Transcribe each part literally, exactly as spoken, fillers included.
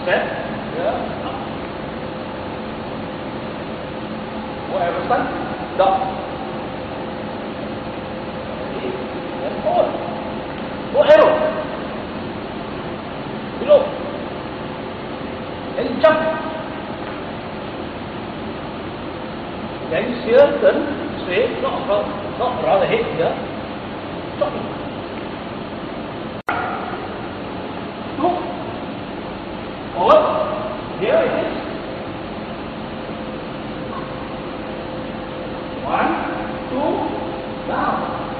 Then, yeah, up. Whatever stand, down. Ready? Then forward. Go arrow. Below. Then jump. Then steer, turn, straight, not around, not around the head here. Stop. Two. Forward. Here it is. One, two, down.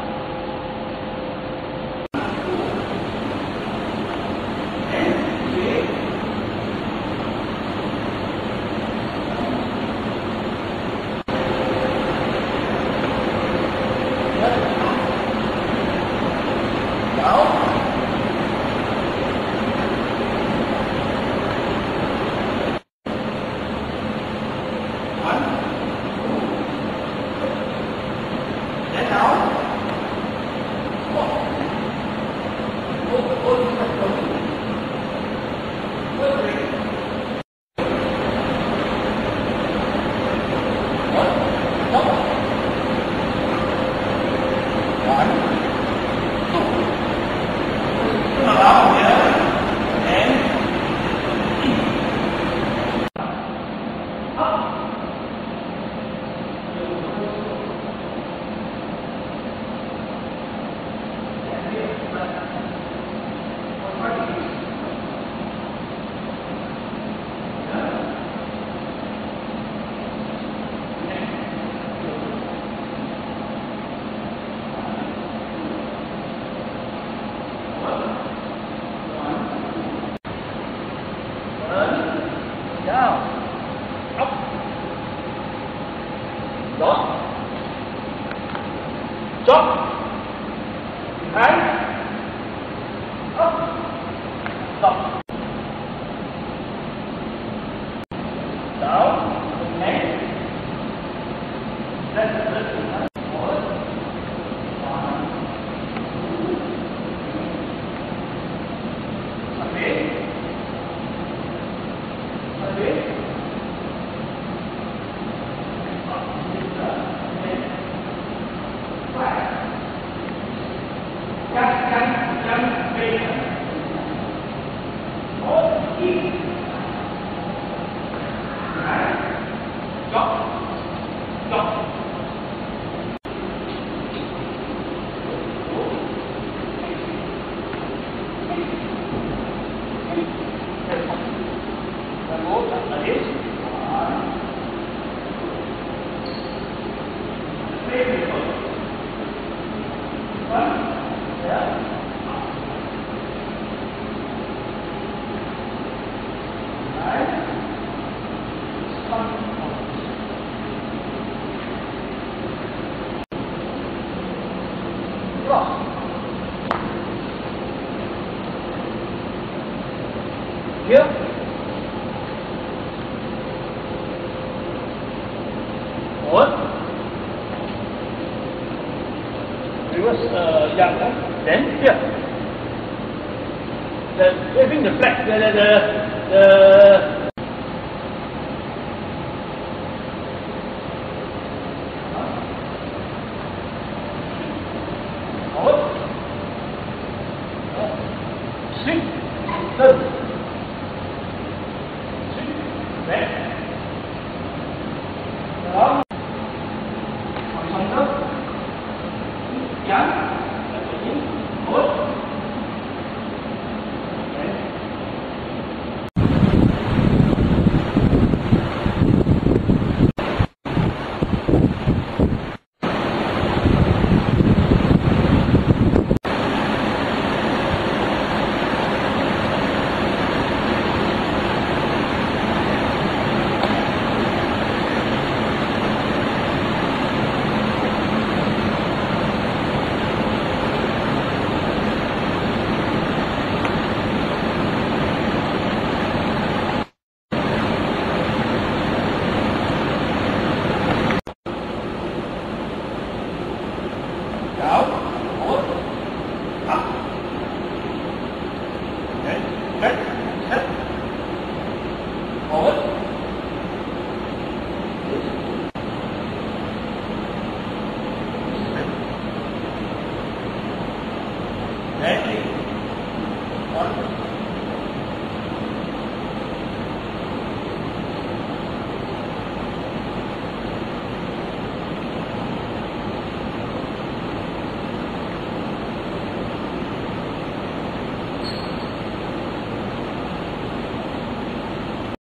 Down, up, dot, jump, behind, up, stop, down, next, left, left, forward, one, two, away. Here, forward, reverse uh, young, huh? Then here, the waving the flag, the the the, the forward, swing, turn. Left, down, horizontal, young, forward, Wonderful.